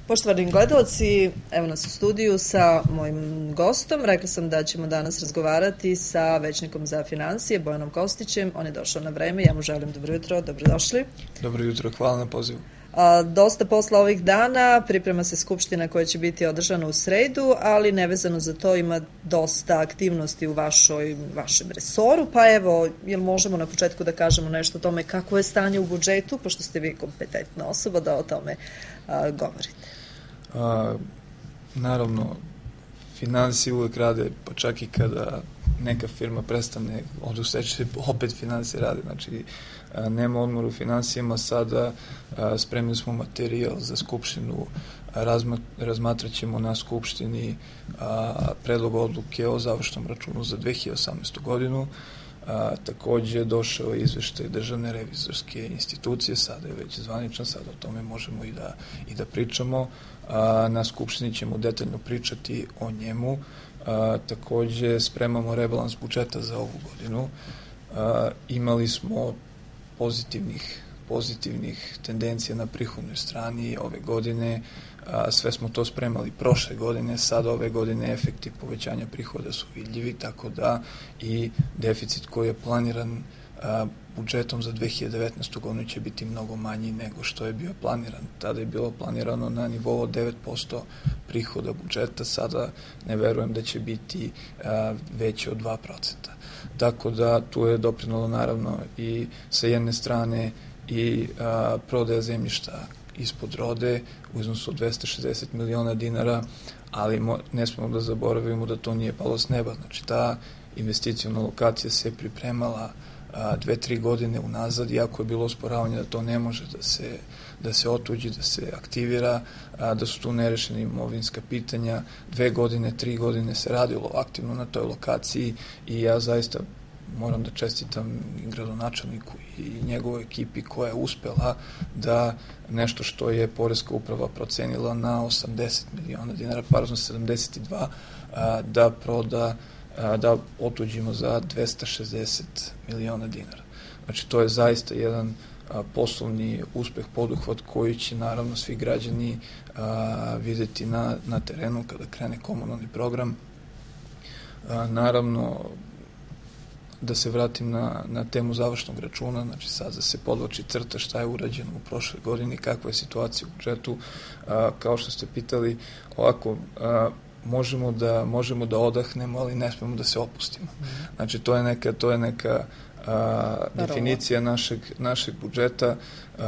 Poštovani gledalci, evo nas u studiju sa mojim gostom. Rekla sam da ćemo danas razgovarati sa većnikom za finansije, Bojanom Kostićem. On je došao na vreme, ja mu želim dobro jutro, dobrodošli. Dobro jutro, hvala na pozivu. Dosta posla ovih dana, priprema se skupština koja će biti održana u sredu, ali nevezano za to ima dosta aktivnosti u vašem resoru, pa evo, jel možemo na početku da kažemo nešto o tome kako je stanje u budžetu, pošto ste vi kompetentna osoba da o tome govorite. Naravno, finansije uvek rade, pa čak i kada neka firma prestane od useče, opet finansije rade, znači nema odmora u finansijama. Sada spremili smo materijal za skupštinu, razmatrat ćemo na skupštini predlog odluke o završnom računu za 2018. godinu. Takođe došao je izveštaj Državne revizorske institucije, sada je već zvaničan, sada o tome možemo i da pričamo. Na skupštini ćemo detaljno pričati o njemu. Takođe spremamo rebalans budžeta za ovu godinu. Imali smo pozitivnih tendencija na prihodnoj strani ove godine. Sve smo to spremali prošle godine, sada ove godine efekti povećanja prihoda su vidljivi, tako da i deficit koji je planiran budžetom za 2019. godinu će biti mnogo manji nego što je bio planiran. Tada je bilo planirano na nivou od 9% prihoda budžeta, sada ne verujem da će biti veće od 2%. Tako da tu je doprinalo naravno i sa jedne strane i prodaja zemljišta ispod rode u iznosu od 260 miliona dinara, ali ne smemo da zaboravimo da to nije palo s neba. Znači ta investiciona lokacija se pripremala 2-3 godine unazad, iako je bilo osporavanje da to ne može da se otuđi, da se aktivira, da su tu nerešene imovinska pitanja. 2 godine, 3 godine se radilo aktivno na toj lokaciji i ja zaista moram da čestitam i gradonačelniku i njegovoj ekipi koja je uspela da nešto što je Poreska uprava procenila na 80 miliona dinara, pardon 72, da otuđimo za 260 miliona dinara. Znači to je zaista jedan poslovni uspeh, poduhvat koji će naravno svi građani videti na terenu kada krene komunalni program. Naravno, da se vratim na temu završnog računa, znači sad da se podvlači crta šta je urađeno u prošloj godini, kakva je situacija u budžetu. Kao što ste pitali, ovako, možemo da odahnemo, ali ne smemo da se opustimo. Znači to je neka definicija našeg budžeta.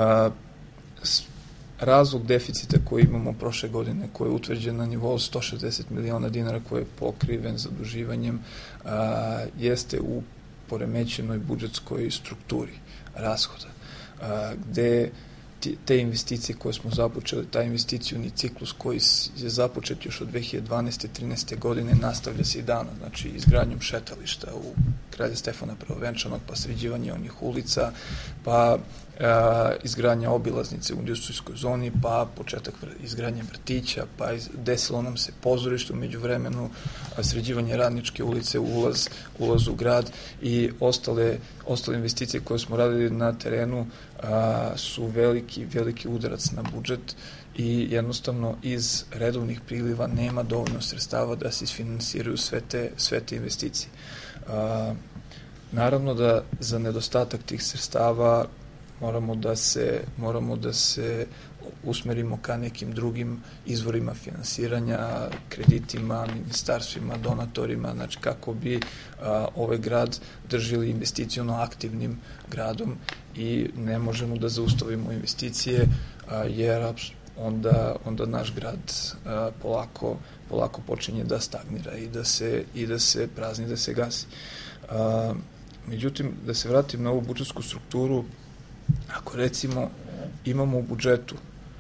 Razlog deficita koji imamo prošle godine, koji je utvrđen na nivou 160 miliona dinara, koji je pokriven zaduživanjem, jeste u poremećenoj budžetskoj strukturi rashoda, gde te investicije koje smo započeli, taj investicioni ciklus koji je započet još od 2012. 13. godine, nastavlja se i danas, znači izgradnjom šetališta u Kralja Stefana Prvovenčanog, pa sređivanje onih ulica, pa izgradnja obilaznice u industrijskoj zoni, pa početak izgradnje vrtića, pa desilo nam se pozorište u međuvremenu, sređivanje Radničke ulice, ulaz u grad i ostale investicije koje smo radili na terenu su veliki udarac na budžet i jednostavno iz redovnih priliva nema dovoljno sredstava da se isfinansiraju sve te investicije. Naravno da za nedostatak tih sredstava moramo da se usmerimo ka nekim drugim izvorima finansiranja, kreditima, ministarstvima, donatorima, znači kako bi ovaj grad držali investiciono aktivnim gradom i ne možemo da zaustavimo investicije jer onda naš grad polako počinje da stagnira i da se prazni, da se gasi. Međutim, da se vratim na ovu budžetsku strukturu, ako recimo imamo u budžetu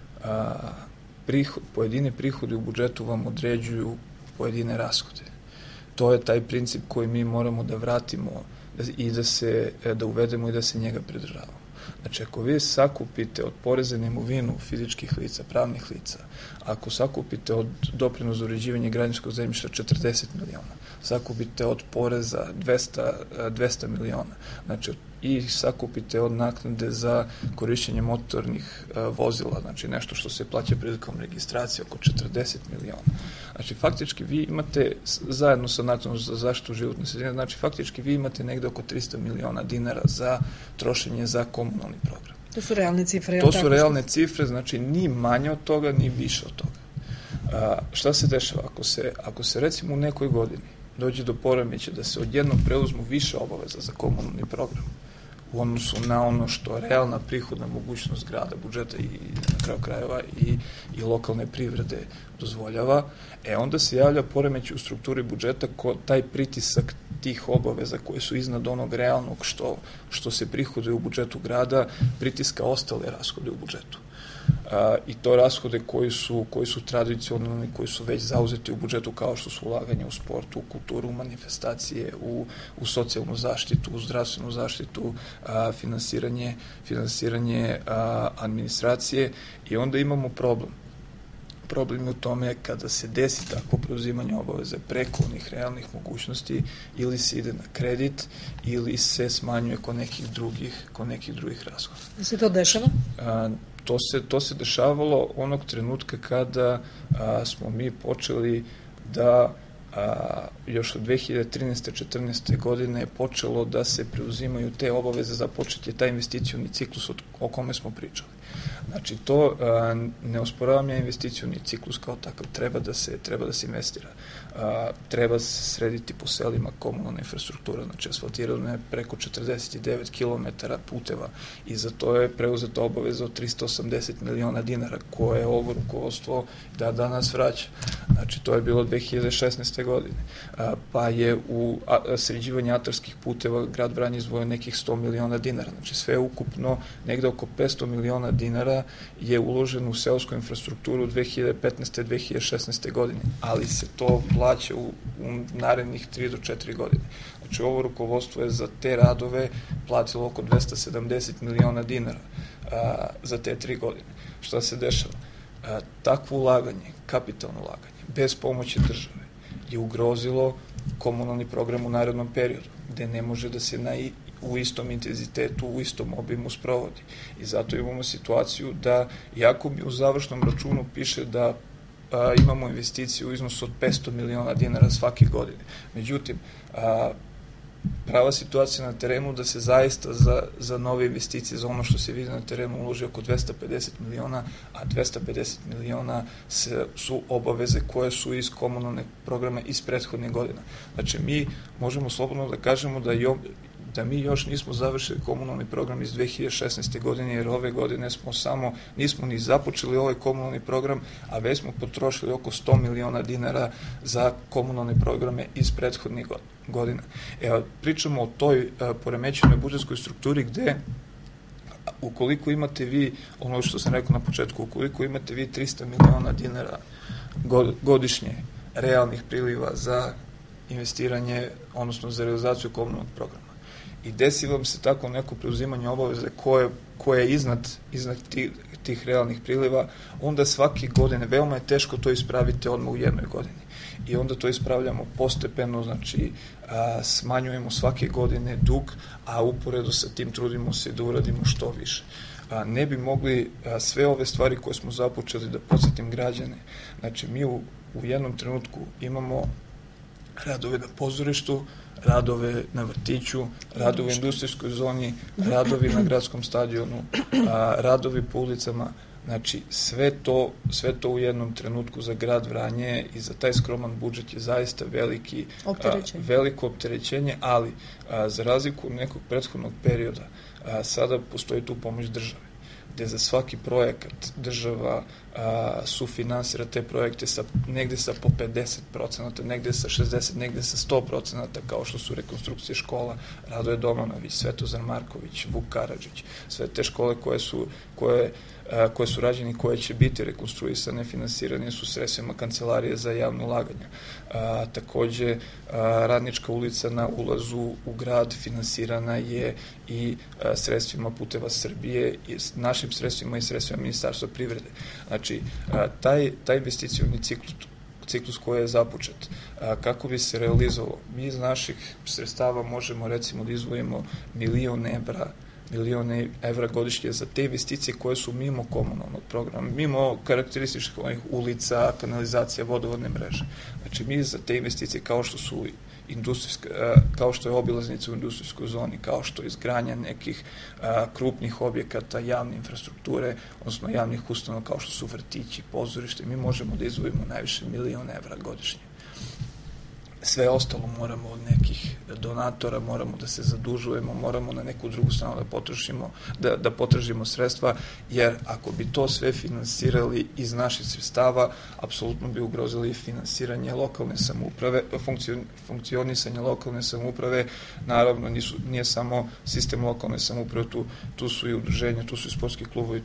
pojedine prihode u budžetu vam određuju pojedine rashode. To je taj princip koji mi moramo da vratimo i da uvedemo i da se njega pridržavamo. Znači, ako vi sakupite od poreza na imovinu fizičkih lica, pravnih lica, ako sakupite od doprinosa za uređivanje građevinskog zemljišta 40 miliona, sakupite od poreza 200 miliona, znači i sakupite od naknade za korišćenje motornih vozila, znači nešto što se plaća prilikom registracije, oko 40 miliona. Znači, faktički vi imate, zajedno sa naknadom za zaštitu životne sredine, znači, faktički vi imate negde oko 300 miliona dinara za trošenje za komunalni program. To su realne cifre. To su realne cifre, znači, ni manje od toga, ni više od toga. Šta se dešava? Ako se recimo u nekoj godini dođe do poremeća da se odjednom preuzmu više obaveza za komunalni program u odnosu na ono što realna prihodna mogućnost grada, budžeta i na kraju krajeva i lokalne privrede dozvoljava, onda se javlja poremeć u strukturi budžeta taj pritisak tih obaveza koje su iznad onog realnog što se prihoduje u budžetu grada, pritiska ostale rashode u budžetu. I to rashode koji su tradicionalni, koji su već zauzeti u budžetu, kao što su ulaganje u sport, u kulturu, manifestacije, u socijalnu zaštitu, u zdravstvenu zaštitu, finansiranje administracije, i onda imamo problem. Problem je u tome kada se desi takvo preuzimanje obaveze preko onih realnih mogućnosti, ili se ide na kredit, ili se smanjuje kod nekih drugih rashoda. Da se to dešava? To se dešavalo onog trenutka kada smo mi počeli da još od 2013. 14. godine je počelo da se preuzimaju te obaveze, započet je taj investicioni ciklus o kome smo pričali. Znači, to ne osporavam ja investicioni ciklus kao takav, treba da se investira. Treba se srediti po selima komunalna infrastruktura, znači asfaltirano je preko 49 km puteva i za to je preuzeta obaveza od 380 miliona dinara koje ovo rukovodstvo danas vraća. Znači, to je bilo 2016. godine. Pa je u sređivanje atarskih puteva grad Vranje izdvojio nekih 100 miliona dinara. Znači, sve ukupno negde oko 500 miliona dinara je uloženo u seosku infrastrukturu 2015. 2016. godine, ali se to plaća u narednih 3 do 4 godine. Znači, ovo rukovodstvo je za te radove platilo oko 270 miliona dinara za te 3 godine. Šta se dešava? Takvo ulaganje, kapitalno ulaganje, bez pomoći države, je ugrozilo komunalni program u narednom periodu, gde ne može da se u istom intenzitetu, u istom obimu sprovodi. I zato imamo situaciju da, iako mi u završnom računu piše da imamo investiciju u iznosu od 500 miliona dinara svake godine. Međutim, prava situacija na terenu da se zaista za nove investicije, za ono što se vidi na terenu, uloži oko 250 miliona, a 250 miliona su obaveze koje su iz komunalne programa iz prethodne godina. Znači, mi možemo slobodno da kažemo da mi još nismo završili komunalni program iz 2016. godine, jer ove godine nismo ni započeli ovaj komunalni program, a već smo potrošili oko 100 miliona dinara za komunalne programe iz prethodnih godina. Pričamo o toj poremećenoj budžetskoj strukturi gde, ukoliko imate vi, ono što sam rekao na početku, ukoliko imate vi 300 miliona dinara godišnje realnih priliva za investiranje, odnosno za realizaciju komunalnog programa, i desi vam se tako neko preuzimanje obaveze koje je iznad tih realnih priliva, onda svake godine veoma je teško to ispraviti odmah u jednoj godini. I onda to ispravljamo postepeno, znači smanjujemo svake godine dug, a uporedo sa tim trudimo se da uradimo što više. Ne bi mogli sve ove stvari koje smo započeli, da podsjetim građane. Znači, mi u jednom trenutku imamo radove na pozorištu, radove na vrtiću, radovi u industrijskoj zoni, radovi na gradskom stadionu, radovi po ulicama. Znači, sve to u jednom trenutku za grad Vranje i za taj skroman budžet je zaista veliko opterećenje, ali za razliku od nekog prethodnog perioda, sada postoji tu pomoć države, gde za svaki projekat država sufinansira te projekte negde sa po 50%, negde sa 60%, negde sa 100%, kao što su rekonstrukcije škola, Radoje Domanović, Svetozar Marković, Vuk Karadžić, sve te škole koje su rađene i koje će biti rekonstruisane, finansirane su sredstvima Kancelarije za javno ulaganje. Takođe, Radnička ulica na ulazu u grad finansirana je i sredstvima Puteva Srbije, našim sredstvima i sredstvima Ministarstva privrede. Znači, taj investicioni ciklus koji je započet. Kako bi se realizovalo? Mi iz naših sredstava možemo recimo da izdvojimo milione evra godišnje za te investicije koje su mimo komunalnog programa, mimo karakterističnih ulica, kanalizacija, vodovodne mreže. Znači, mi za te investicije kao što su kao što je obilaznica u industrijskoj zoni, kao što je izgradnja nekih krupnih objekata javne infrastrukture, odnosno javnih ustanova kao što su vrtići, pozorište, mi možemo da izdvojimo najviše milion evra godišnje. Sve ostalo moramo od nekih donatora, moramo da se zadužujemo, moramo na neku drugu stranu da potražimo sredstva, jer ako bi to sve finansirali iz naših sredstava, apsolutno bi ugrozili finansiranje lokalne samouprave, funkcionisanje lokalne samouprave. Naravno, nije samo sistem lokalne samouprave, tu su i udruženja, tu su i sportski klubovi,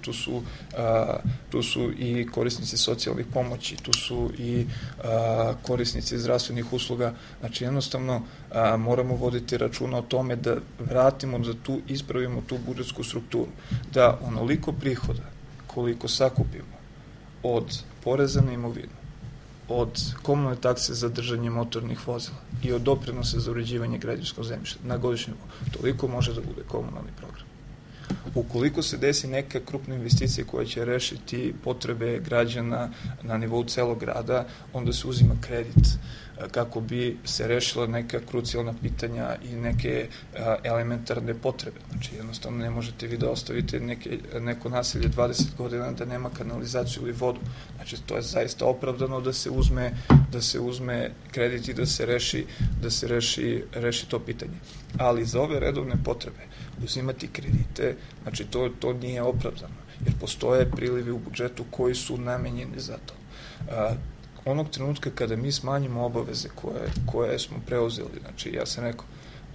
tu su i korisnici socijalnih pomoći, tu su i korisnici zdravstvenih usluga. Znači, jednostavno moramo voditi računa o tome da vratimo, da ispravimo tu budžetsku strukturu, da onoliko prihoda koliko sakupimo od poreza na imovinu, od komunalne takse za držanje motornih vozila i od doprinosa za uređivanje građevinskog zemljišta na godišnjem nivou, toliko može da bude komunalni program. Ukoliko se desi neka krupna investicija koja će rešiti potrebe građana na nivou celog grada, onda se uzima kredit kako bi se rešila neka krucijalna pitanja i neke elementarne potrebe. Znači, jednostavno ne možete vi da ostavite neko naselje 20 godina da nema kanalizaciju ili vodu. Znači, to je zaista opravdano da se uzme kredit i da se reši to pitanje. Ali za ove redovne potrebe uzimati kredite, znači to nije opravdano, jer postoje prilivi u budžetu koji su namenjeni za to. Onog trenutka kada mi smanjimo obaveze koje smo preuzeli, znači ja sam rekao,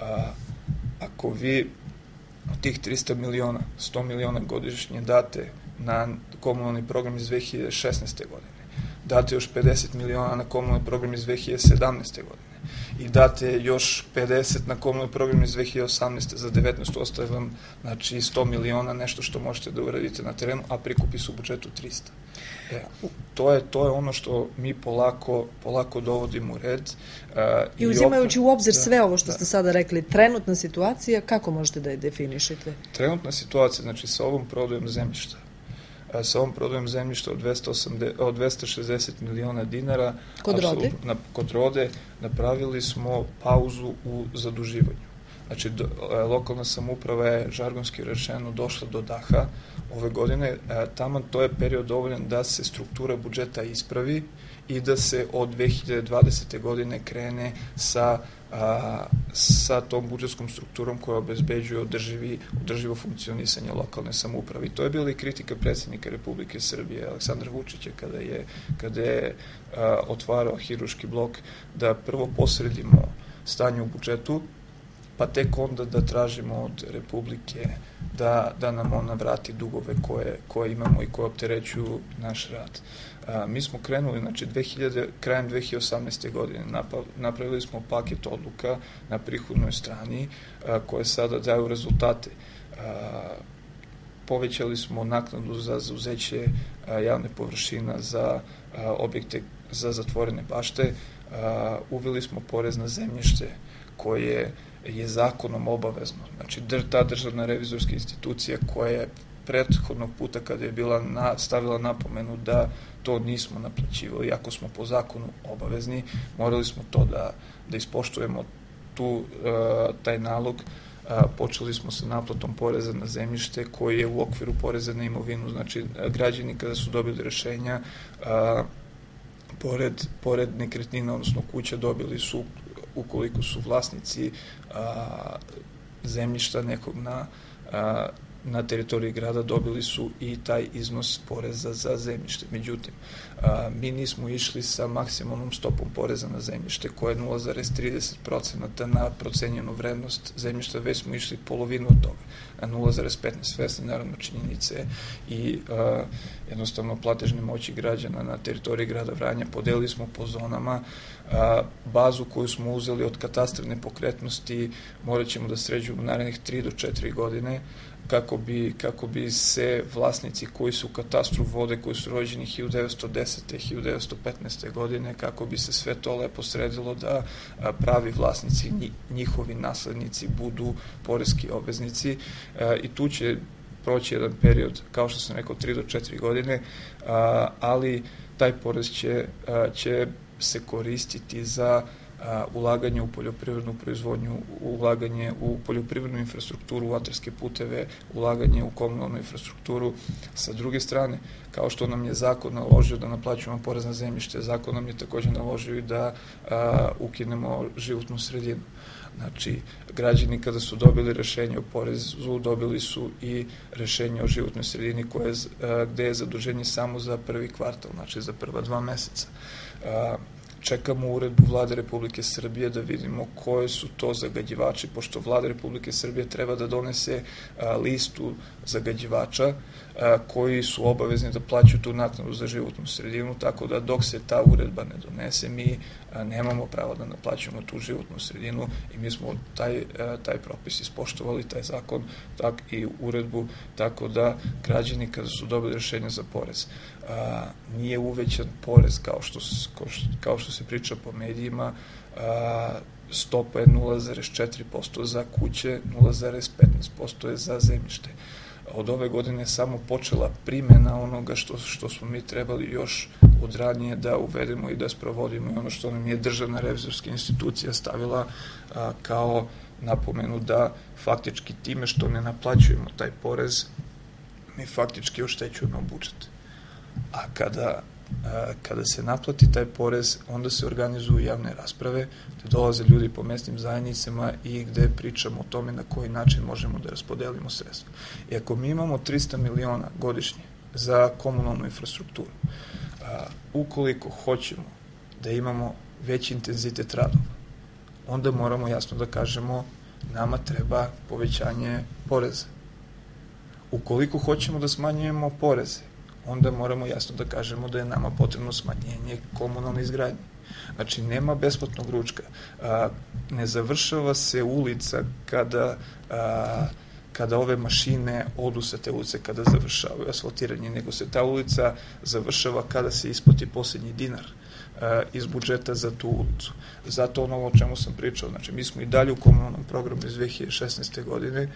ako vi tih 300 miliona, 100 miliona godišnje date na komunalni program iz 2016. godine, date još 50 miliona na komunalni program iz 2017. godine i date još 50 na komunalni program iz 2018. za 19 ostaje vam, znači 100 miliona, nešto što možete da uradite na terenu, a prikupi se u budžetu 300. To je ono što mi polako dovodimo u red. I uzimajući u obzir sve ovo što ste sada rekli, trenutna situacija, kako možete da je definišete? Trenutna situacija, znači sa ovom prodajom zemljišta, od 260 miliona dinara kod Rode napravili smo pauzu u zaduživanju. Znači, lokalna samouprava je, žargonski rečeno, došla do daha ove godine. Taman to je period dovoljan da se struktura budžeta ispravi i da se od 2020. godine krene sa tom budžetskom strukturom koja obezbeđuje održivo funkcionisanje lokalne samouprave. I to je bila i kritika predsjednika Republike Srbije, Aleksandra Vučića, kada je otvarao hirurški blok, da prvo posredimo stanje u budžetu, pa tek onda da tražimo od Republike da nam ona vrati dugove koje imamo i koje opterećuju naš rad. Mi smo krenuli, znači krajem 2018. godine, napravili smo paket odluka na prihodnoj strani koje sada daju rezultate. Povećali smo naknadu za zauzeće javne površina za objekte za zatvorene bašte, uveli smo porez na zemljište koje je zakonom obavezno. Znači, ta državna revizorska institucija koja je prethodnog puta kada je stavila napomenu da to nismo naplaćivali, iako smo po zakonu obavezni, morali smo to da ispoštujemo taj nalog. Počeli smo sa naplatom poreza na zemljište koji je u okviru poreza na imovinu. Znači, građani kada su dobili rešenja, pored nekretnina, odnosno kuća, dobili su, ukoliko su vlasnici zemljišta nekog na teritoriji grada, dobili su i taj iznos poreza za zemljište. Međutim, mi nismo išli sa maksimalnom stopom poreza na zemljište koja je 0,30% na procenjenu vrednost zemljišta, već smo išli polovinu od toga, na 0,15%, svesni naravno činjenice i jednostavno platežne moći građana na teritoriji grada Vranja. Podelili smo po zonama, bazu koju smo uzeli od katastra nepokretnosti morat ćemo da sređujemo narednih 3 do 4 godine, kako bi se vlasnici koji su u katastru vode, koji su rođeni 1910. 1915. godine, kako bi se sve to lepo sredilo da pravi vlasnici, njihovi naslednici budu poreski obveznici i tu će proći jedan period, kao što sam rekao, 3 do 4 godine, ali taj porez će se koristiti za ulaganje u poljoprivrednu proizvodnju, ulaganje u poljoprivrednu infrastrukturu, u atarske puteve, ulaganje u komunalnu infrastrukturu. Sa druge strane, kao što nam je zakon naložio da naplaćujemo porez na zemljište, zakon nam je takođe naložio i da ukinemo životnu sredinu. Znači, građani kada su dobili rešenje o porezu, dobili su i rešenje o životnoj sredini gde je zaduženje samo za prvi kvartal, znači za prva 2 meseca. Čekamo uredbu Vlade Republike Srbije da vidimo koje su to zagađivači, pošto Vlada Republike Srbije treba da donese listu zagađivača koji su obavezni da plaćaju tu naknadu za životnu sredinu, tako da dok se ta uredba ne donese, mi nemamo pravo da naplaćujemo tu životnu sredinu i mi smo taj propis ispoštovali, taj zakon, tak i uredbu, tako da građani kada su dobili rešenje za porez, nije uvećan porez kao što se priča po medijima, stopa je 0,4% za kuće, 0,15% je za zemljište. Od ove godine je samo počela primena onoga što smo mi trebali još od ranije da uvedemo i da sprovodimo i ono što nam je Državna revizorska institucija stavila kao napomenu da faktički time što ne naplaćujemo taj porez, mi faktički oštećujemo budžet. A kada se naplati taj porez, onda se organizuju javne rasprave, gde dolaze ljudi po mesnim zajednicama i gde pričamo o tome na koji način možemo da raspodelimo sredstva. I ako mi imamo 300 miliona godišnje za komunalnu infrastrukturu, ukoliko hoćemo da imamo veći intenzitet radova, onda moramo jasno da kažemo nama treba povećanje poreza. Ukoliko hoćemo da smanjujemo poreze, onda moramo jasno da kažemo da je nama potrebno smanjenje komunalne izgradnje. Znači, nema besplatnog ručka. Ne završava se ulica kada ove mašine odu sa te ulice, kada završavaju asfaltiranje, nego se ta ulica završava kada se isplati poslednji dinar iz budžeta za tu ulicu. Zato ono o čemu sam pričao, znači mi smo i dalje u komunalnom programu iz 2016. godine,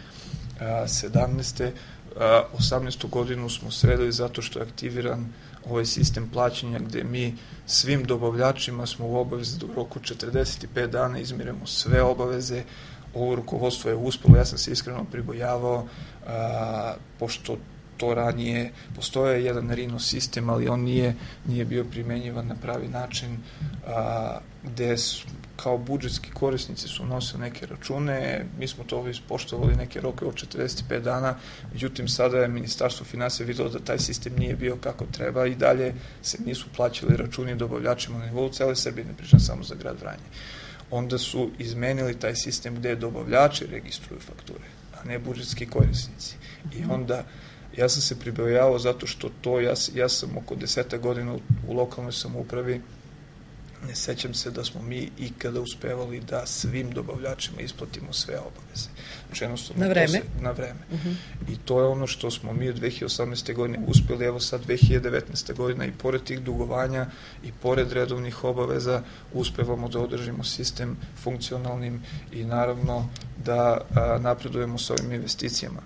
17. 18. godinu smo sredili zato što je aktiviran ovaj sistem plaćanja gde mi svim dobavljačima smo u obavezi da u roku 45 dana izmiremo sve obaveze. Ovo rukovodstvo je uspelo, ja sam se iskreno pribojavao, pošto to ranije, postoje jedan RINO sistem, ali on nije bio primenjivan na pravi način, gde kao budžetski korisnici su nosili neke račune, mi smo to ispoštovali neke roke od 45 dana, međutim sada je Ministarstvo finansija videlo da taj sistem nije bio kako treba i dalje se nisu plaćali računi dobavljačima na nivou cele Srbije, ne pričam samo za grad Vranje. Onda su izmenili taj sistem gde dobavljači registruju fakture, a ne budžetski korisnici. I onda ja sam se pribojavao zato što to, ja sam oko 10 godina u lokalnoj samoupravi, ne sećam se da smo mi ikada uspevali da svim dobavljačima isplatimo sve obaveze. Znači, na vreme? Na vreme. I to je ono što smo mi od 2018. godine uspeli, evo sad 2019. godina i pored tih dugovanja i pored redovnih obaveza uspevamo da održimo sistem funkcionalnim i naravno da napredujemo s ovim investicijama.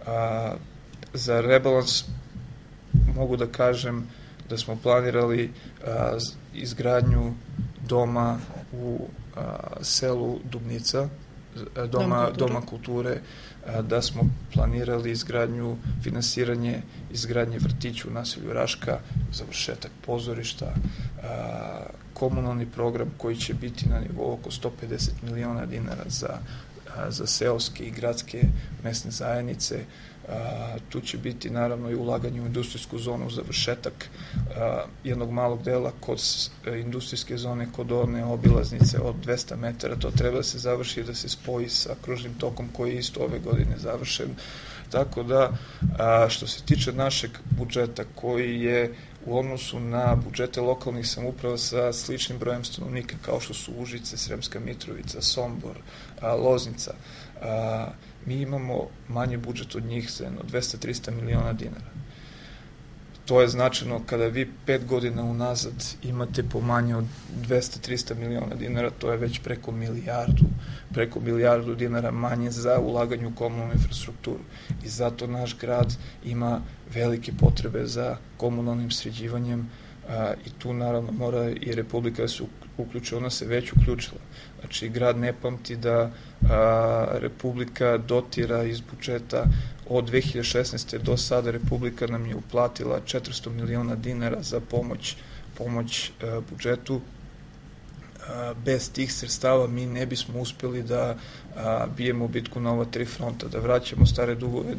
Za rebalans mogu da kažem da smo planirali izgradnju doma u selu Dubnica, doma kulture, da smo planirali finansiranje izgradnje vrtića u naselju Raška, završetak pozorišta, komunalni program koji će biti na nivou oko 150 miliona dinara za seoske i gradske mesne zajednice. Tu će biti naravno i ulaganje u industrijsku zonu, završetak jednog malog dela kod industrijske zone, kod one obilaznice od 200 metara, to treba da se završi i da se spoji sa kružnim tokom koji je isto ove godine završen. Tako da, što se tiče našeg budžeta koji je u odnosu na budžete lokalnih samouprava sa sličnim brojem stanovnika, kao što su Užice, Sremska Mitrovica, Sombor, Loznica, mi imamo manji budžet od njih za 200-300 miliona dinara. To je značajno kada vi 5 godina unazad imate po manje od 200-300 miliona dinara, to je već preko milijardu dinara manje za ulaganje u komunalnu infrastrukturu. I zato naš grad ima velike potrebe za komunalnim sređivanjem i tu naravno mora i Republika da se uključi, ona se već uključila. Znači, grad ne pamti da Republika dotira iz budžeta. Od 2016. do sada Republika nam je uplatila 400 miliona dinara za pomoć budžetu. Bez tih sredstava mi ne bismo uspeli da bijemo bitku na ova 3 fronta, da vraćamo stare dugove,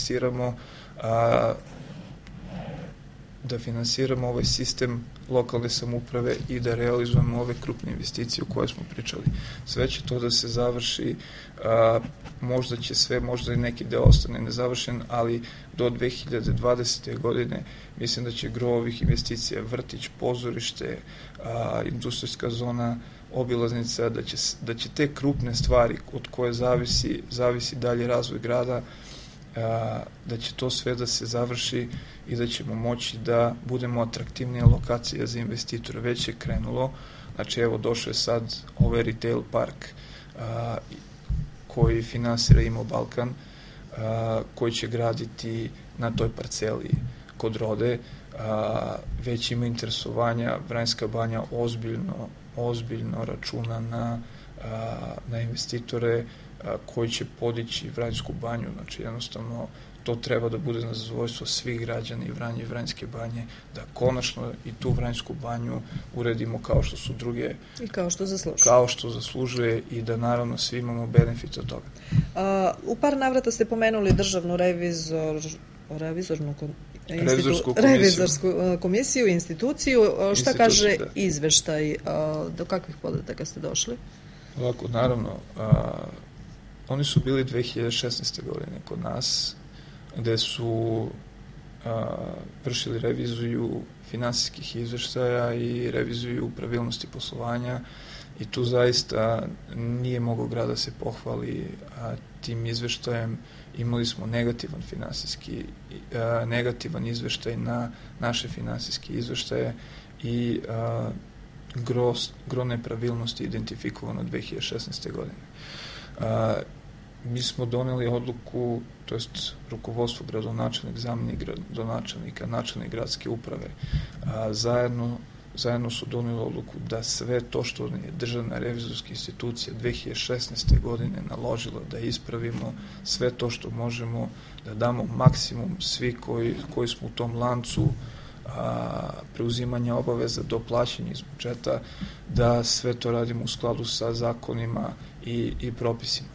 da finansiramo ovaj sistem lokalne samouprave i da realizujemo ove krupne investicije o koje smo pričali. Sve će to da se završi, možda će sve, možda i neki deo ostane nezavršen, ali do 2020. godine mislim da će gro ovih investicija, vrtić, pozorište, industrijska zona, obilaznica, da će te krupne stvari od koje zavisi dalje razvoj grada, da će to sve da se završi i da ćemo moći da budemo atraktivnija lokacija za investitore. Već je krenulo, znači evo došao je sad ovaj retail park koji finansira Imo Balkan, koji će graditi na toj parceli kod Rode. Već ima interesovanja, Vranjska banja ozbiljno računa na investitore koji će podići Vranjsku banju, znači jednostavno to treba da bude na zadovoljstvo svih građana i Vranja i Vranjske banje, da konačno i tu Vranjsku banju uredimo kao što su druge i kao što zaslužuje i da naravno svi imamo benefit od toga. U par navrata ste pomenuli državnu revizorsku komisiju i instituciju. Šta kaže izveštaj? Do kakvih podataka ste došli? Ovako, naravno, oni su bili 2016. godine kod nas, gde su vršili reviziju finansijskih izveštaja i reviziju pravilnosti poslovanja i tu zaista nije mogao grad da se pohvali tim izveštajem. Imali smo negativan izveštaj na naše finansijske izveštaje i gro nepravilnosti identifikovano 2016. godine. Mi smo doneli odluku, to jest rukovodstvo, gradonačelnik, zamenik gradonačelnika, načelnik gradske uprave, zajedno su doneli odluku da sve to što je državna revizorska institucija 2016. godine naložila da ispravimo, sve to što možemo da damo maksimum svi koji smo u tom lancu preuzimanja obaveza do plaćanja iz budžeta, da sve to radimo u skladu sa zakonima i propisima.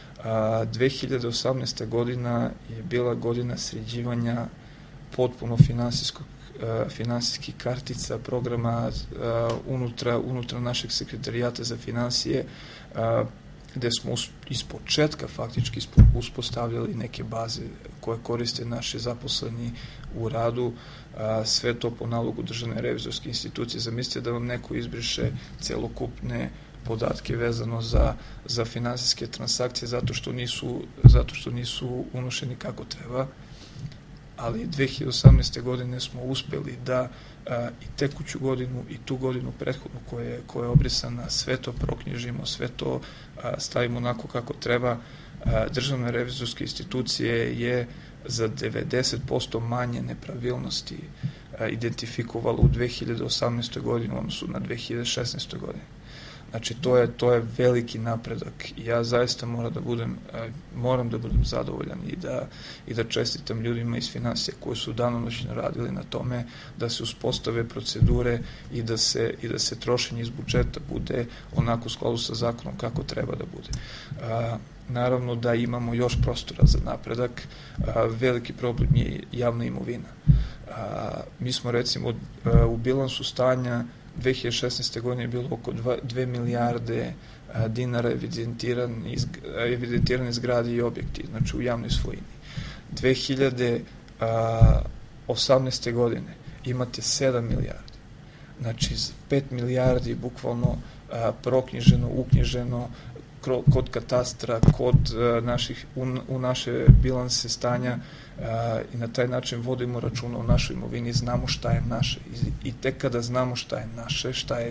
2018. godina je bila godina sređivanja potpuno finansijskih kartica, programa unutra našeg sekretarijata za finansije, gde smo iz početka faktički uspostavljali neke baze koje koriste naši zaposleni u radu, sve to po nalogu državne revizorske institucije. Zamislite da vam neko izbriše celokupne podatke vezano za finansijske transakcije zato što nisu unošeni kako treba, ali 2018. godine smo uspeli da i tekuću godinu i tu godinu prethodnu koja je obrisana, sve to proknjižimo, sve to stavimo onako kako treba. Državne revizorske institucije je za 90% manje nepravilnosti identifikovala u 2018. godinu, odnosno na 2016. godini. Znači, to je veliki napredak i ja zaista moram da budem zadovoljan i da čestitam ljudima iz finansija koji su danonoćno radili na tome da se uspostave procedure i da se trošenje iz budžeta bude onako u skladu sa zakonom kako treba da bude. Naravno da imamo još prostora za napredak, veliki problem je javna imovina. Mi smo recimo u bilansu stanja 2016. godine je bilo oko 2 milijarde dinara evidentirane zgrade i objekti, znači u javnoj svojini. 2018. godine imate 7 milijardi. Znači, 5 milijardi bukvalno proknjiženo, uknjiženo kod katastra, u naše bilanse stanja i na taj način vodimo računa o našoj imovini, znamo šta je naše i tek kada znamo šta je naše,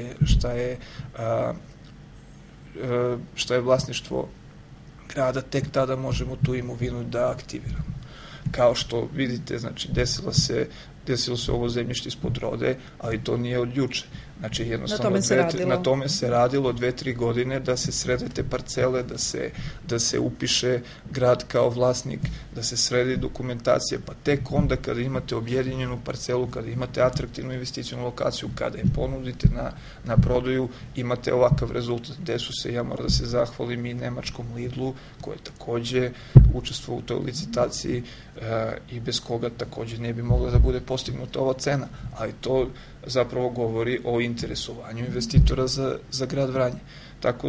šta je vlasništvo grada, tek tada možemo tu imovinu da aktiviramo. Kao što vidite, znači, desilo se ovo zemljište ispod rode, ali to nije od juče. Znači, jednostavno, na tome se radilo 2-3 godine da se srede te parcele, da se upiše grad kao vlasnik, da se sredi dokumentacija, pa tek onda kada imate objedinjenu parcelu, kada imate atraktivnu investicijnu lokaciju, kada je ponudite na prodaju, imate ovakav rezultat. Desu se, ja moram da se zahvalim i nemačkom Lidlu, koji je takođe učestvovao u toj licitaciji i bez koga takođe ne bi mogla da bude postignuta ova cena, ali to zapravo govori o interesovanju investitora za grad Vranje. Tako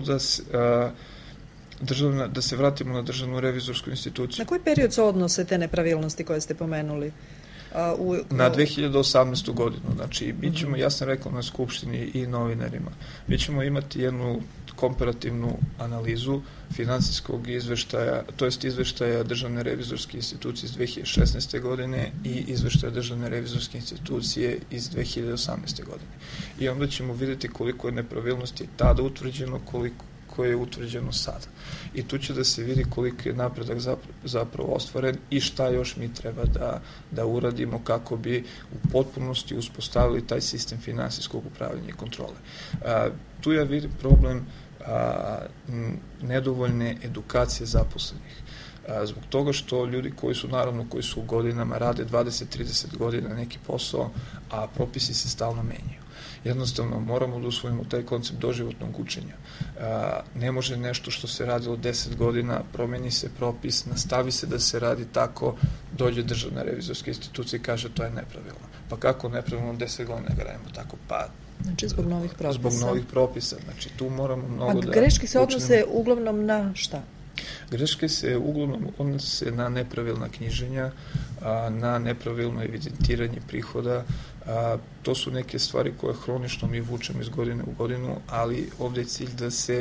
da se vratimo na državnu revizorsku instituciju. Na koji period se odnose te nepravilnosti koje ste pomenuli? Na 2018. godinu. Znači, ja sam rekao na Skupštini i novinarima, mi ćemo imati jednu komparativnu analizu finansijskog izveštaja, to jest izveštaja Državne revizorske institucije iz 2016. godine i izveštaja Državne revizorske institucije iz 2018. godine. I onda ćemo vidjeti koliko je nepravilnosti tada utvrđeno, koliko je utvrđeno sada. I tu će da se vidi koliko je napredak zapravo ostvaren i šta još mi treba da uradimo kako bi u potpunosti uspostavili taj sistem finansijskog upravljanja i kontrole. Tu ja vidim problem nedovoljne edukacije zaposlenih. Zbog toga što ljudi koji su u godinama, rade 20-30 godina neki posao, a propisi se stalno menjaju. Jednostavno, moramo da usvojimo taj koncept doživotnog učenja. Ne može nešto što se radilo 10 godina, promeni se propis, nastavi se da se radi tako, dođe Državna revizorska institucija i kaže to je nepravilno. Pa kako nepravilno 10 godina ga radimo tako? Pa znači, zbog novih propisa. Zbog novih propisa. Znači, tu moramo mnogo da... A greške se odnose uglavnom na šta? Greške se uglavnom odnose na nepravilna knjiženja, na nepravilno evidentiranje prihoda. To su neke stvari koje hronično mi vučemo iz godine u godinu, ali ovde je cilj da se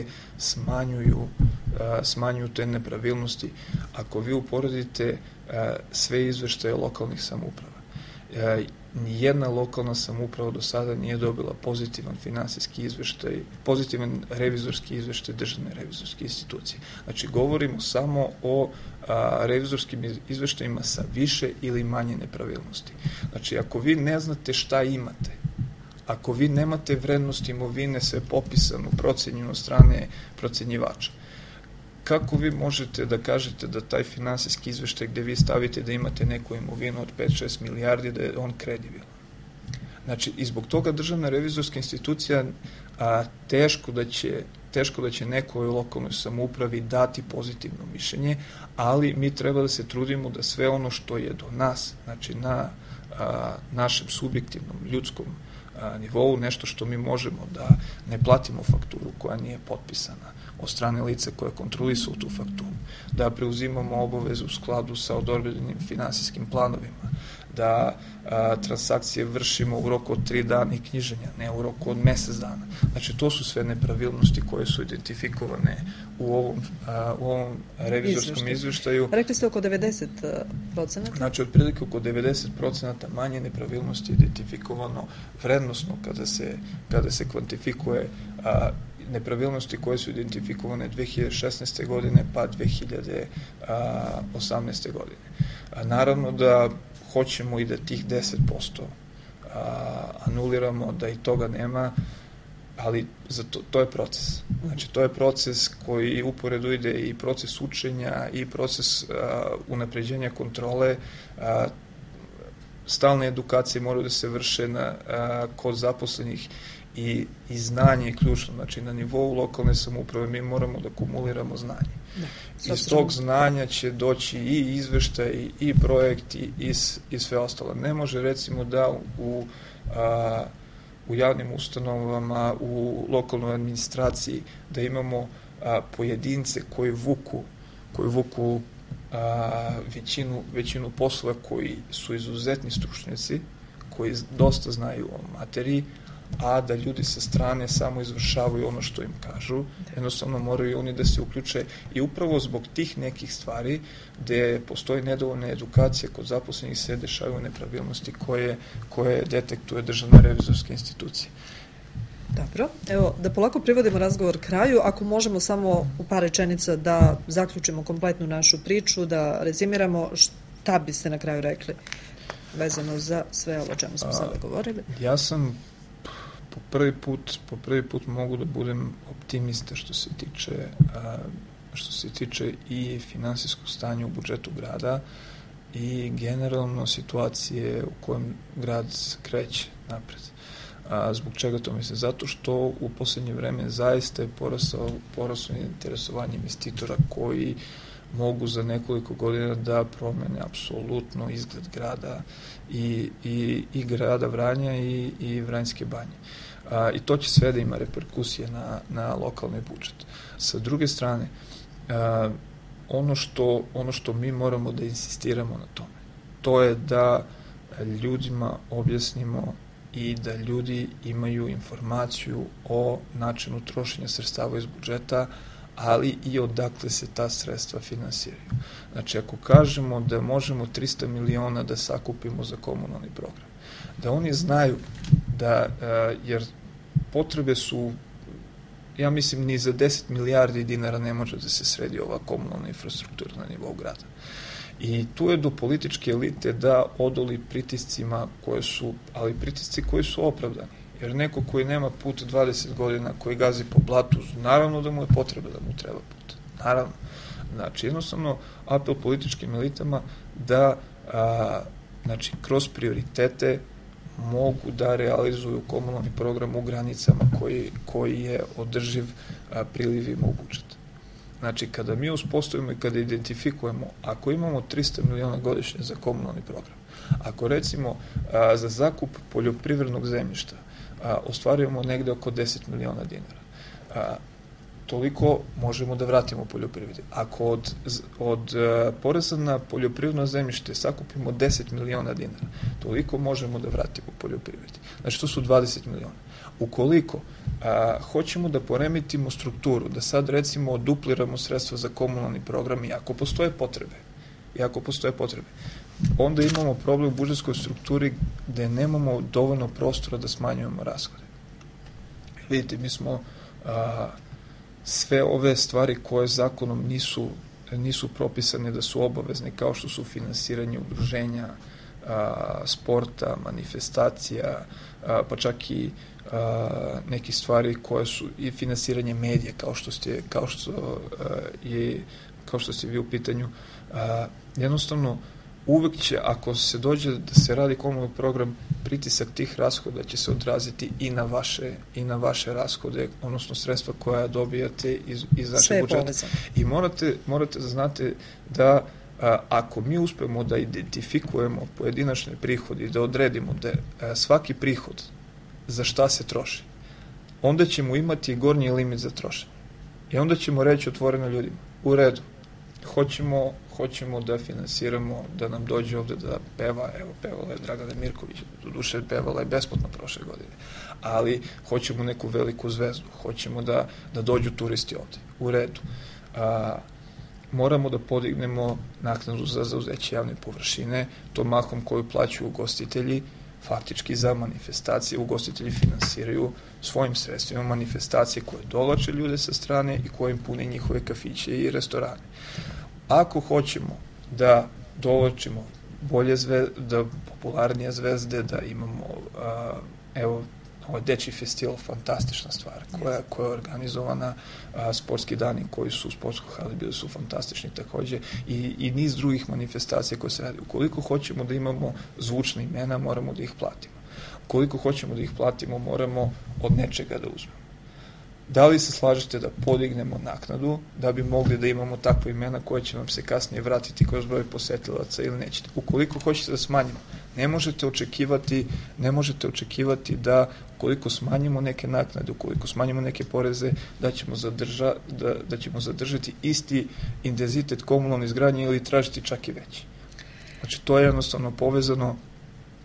smanjuju te nepravilnosti. Ako vi uporedite sve izveštaje lokalnih samouprava, nijedna lokalna samouprava do sada nije dobila pozitivan finansijski izveštaj, pozitivan revizorski izveštaj Državne revizorske institucije. Znači, govorimo samo o revizorskim izveštajima sa više ili manje nepravilnosti. Znači, ako vi ne znate šta imate, ako vi nemate vrednost imovine sve popisanu, procenjenu od strane procenjivača, kako vi možete da kažete da taj finansijski izveštaj gde vi stavite da imate neku imovinu od 5-6 milijardi, da je on kredibilan? Znači, i zbog toga Državna revizorska institucija teško da će nekoj lokalnoj samoupravi dati pozitivno mišljenje, ali mi treba da se trudimo da sve ono što je do nas, znači na našem subjektivnom, ljudskom nivou, nešto što mi možemo da ne platimo fakturu koja nije potpisana od strane lica koje kontrolisaju tu fakturu, da preuzimamo obavezu u skladu sa odobrenim finansijskim planovima, da transakcije vršimo u roku od 3 dana i knjiženja, ne u roku od mesec dana. Znači, to su sve nepravilnosti koje su identifikovane u ovom revizorskom izveštaju. Rekli ste oko 90%? Znači, otprilike oko 90% manje nepravilnosti je identifikovano vrednosno kada se kvantifikuje nepravilnosti koje su identifikovane 2016. godine pa 2018. godine. Naravno da hoćemo i da tih 10% anuliramo, da i toga nema, ali to je proces. Znači, to je proces koji uporedo ide i proces učenja i proces unapređenja kontrole. Stalne edukacije moraju da se vrše kod zaposlenih i znanje je ključno. Znači, na nivou lokalne samouprave mi moramo da kumuliramo znanje. Iz tog znanja će doći i izveštaj, i projekti, i sve ostalo. Ne može, recimo, da u javnim ustanovama, u lokalnoj administraciji, da imamo pojedince koji vuku većinu poslova, koji su izuzetni stručnjaci, koji dosta znaju o materiji, a da ljudi sa strane samo izvršavaju ono što im kažu. Jednostavno moraju oni da se uključe i upravo zbog tih nekih stvari gde postoji nedovoljna edukacija kod zaposlenih se dešavaju nepravilnosti koje detektuje Državna revizorska institucija. Dobro, evo da polako privodimo razgovor kraju, ako možemo samo u par rečenica da zaključimo kompletnu našu priču, da rezimiramo, šta biste na kraju rekli vezano za sve ovo o čemu smo sada govorili? Ja sam po prvi put mogu da budem optimista što se tiče i finansijskog stanja u budžetu grada i generalno situacije u kojem grad kreće napred. Zbog čega to mislim? Zato što u poslednje vreme zaista je poraslo interesovanje investitora koji mogu za nekoliko godina da promene apsolutno izgled grada i grada Vranja i Vranjske banje. I to će sve da ima reperkusije na lokalni budžet. Sa druge strane, ono što mi moramo da insistiramo na tome, to je da ljudima objasnimo i da ljudi imaju informaciju o načinu trošenja sredstava iz budžeta, ali i odakle se ta sredstva finansiraju. Znači, ako kažemo da možemo 300 miliona da sakupimo za komunalni program, da oni znaju da, jer potrebe su, ja mislim, ni za 10 milijardi dinara ne može da se sredi ova komunalna infrastruktura na nivou grada. I tu je do političke elite da odoli pritiscima ali pritisci koji su opravdani. Jer neko koji nema put 20 godina, koji gazi po blatu, naravno da mu je potreba da mu treba put. Naravno. Znači, jednostavno, apel političkim elitama da znači, kroz prioritete mogu da realizuju komunalni program u granicama koji je održiv prilivima u budžet. Znači, kada mi uspostavimo i kada identifikujemo, ako imamo 300 miliona godišnje za komunalni program, ako recimo za zakup poljoprivrednog zemljišta ostvarujemo negde oko 10 miliona dinara, toliko možemo da vratimo poljoprivredi. Ako od poreza na poljoprivredno zemljište sakupimo 10 miliona dinara, toliko možemo da vratimo poljoprivredi. Znači, to su 20 miliona. Ukoliko hoćemo da poremetimo strukturu, da sad recimo dupliramo sredstva za komunalni program i ako postoje potrebe, onda imamo problem u budžetskoj strukturi gde nemamo dovoljno prostora da smanjujemo rashode. Vidite, mi smo sve ove stvari koje zakonom nisu propisane da su obavezne, kao što su finansiranje udruženja, sporta, manifestacija, pa čak i neke stvari koje su i finansiranje medija, kao što ste vi u pitanju. Jednostavno, uvek će, ako se dođe da se radi komunalni program, pritisak tih rashoda će se odraziti i na vaše rashode, odnosno sredstva koja dobijate iz vašeg budžeta. I morate da znate da ako mi uspemo da identifikujemo pojedinačne prihode i da odredimo da svaki prihod za šta se troši, onda ćemo imati gornji limit za trošenje. I onda ćemo reći otvoreno ljudima, u redu, hoćemo da finansiramo, da nam dođe ovde da peva, evo, pevala je Dragana Mirković, doduše pevala je besplatno prošle godine, ali hoćemo neku veliku zvezdu, hoćemo da dođu turisti ovde, u redu. Moramo da podignemo naknadu za zauzeće javne površine, to mahom koju plaćaju ugostitelji, faktički za manifestacije, ugostitelji finansiraju svojim sredstvima manifestacije koje dolače ljude sa strane i koje im pune njihove kafiće i restorane. Ako hoćemo da dolačimo bolje zvezde, da popularnije zvezde, da imamo, evo, ovaj dečji festival, fantastična stvar, koja je organizovana, sportski dani koji su u sportskoj hali bili su fantastični takođe i niz drugih manifestacija koje se radi. Ukoliko hoćemo da imamo zvučne imena, moramo da ih platimo. Ukoliko hoćemo da ih platimo, moramo od nečega da uzmemo. Da li se slažete da podignemo naknadu da bi mogli da imamo takve imena koje će vam se kasnije vratiti kroz broj posetilaca ili nećete? Ukoliko hoćete da smanjimo, ne možete očekivati da ukoliko smanjimo neke naknade, ukoliko smanjimo neke poreze, da ćemo zadržati isti intenzitet komunalne izgradnje ili tražiti čak i veći. Znači, to je jednostavno povezano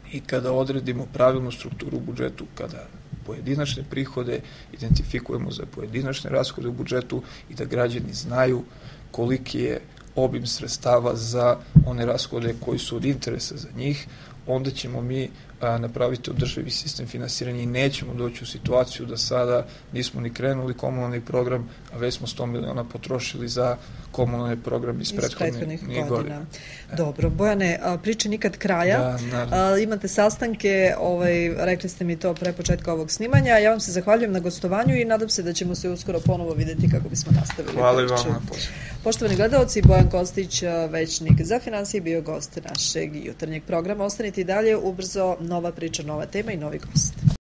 i kada odredimo pravilnu strukturu u budžetu, kada pojedinačne prihode identifikujemo za pojedinačne rashode u budžetu i da građani znaju koliki je obim sredstava za one rashode koji su od interesa za njih, onda ćemo mi napraviti održivi sistem finansiranja i nećemo doći u situaciju da sada nismo ni krenuli komunalni program, a već smo 100 miliona potrošili za komunalni program iz prethodnih godina. Dobro, Bojane, priče nikad kraja. Imate sastanke, rekli ste mi to pre početka ovog snimanja. Ja vam se zahvaljujem na gostovanju i nadam se da ćemo se uskoro ponovo videti kako bismo nastavili. Hvala i vam na pozivu. Poštovani gledalci, Bojan Kostić, većnik za finansije, bio gost našeg jutarnjeg programa. Ostanite i dalje, ubrzo nova priča, nova tema i novi gost.